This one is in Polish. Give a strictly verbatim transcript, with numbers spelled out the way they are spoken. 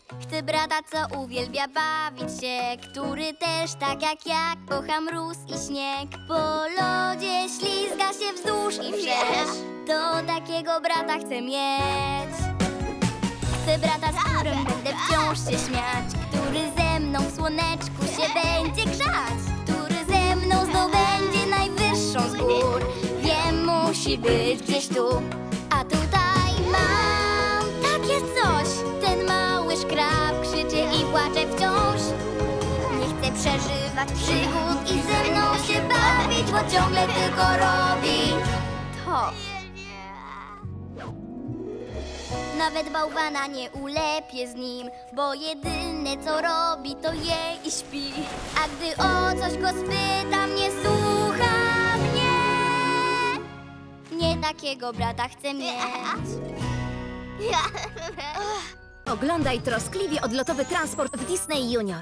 Chcę brata, co uwielbia bawić się, który też tak jak ja kocha mróz i śnieg. Po lodzie ślizga się wzdłuż i wszerz. To takiego brata chcę mieć. Chcę brata, z którym będę wciąż się śmiać, który ze mną w słoneczku się będzie grzać, który ze mną zdobędzie najwyższą z gór. Wiem, musi być gdzieś tu, a tutaj mam takie coś. Ten mały szkrab krzyczy i płacze wciąż. Nie chce przeżywać przygód i ze mną się bawić, bo ciągle tylko robi to. Nawet bałwana nie ulepię z nim, bo jedyne co robi to je i śpi. A gdy o coś go spytam, nie słucha mnie. Nie takiego brata chcę mieć. Oglądaj troskliwie odlotowy transport w Disney Junior.